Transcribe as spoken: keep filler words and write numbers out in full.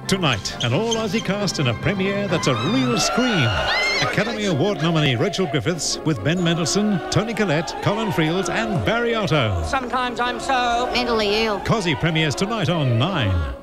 Tonight, an all-Aussie cast in a premiere that's a real scream. Academy Award nominee Rachel Griffiths with Ben Mendelsohn, Toni Collette, Colin Friels and Barry Otto. Sometimes I'm so mentally ill. Cosi premieres tonight on nine.